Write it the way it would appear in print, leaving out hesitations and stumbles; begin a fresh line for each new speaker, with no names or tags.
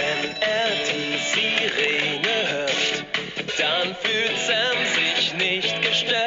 Wenn er die Sirene hört, dann fühlt Sam sich nicht gestört.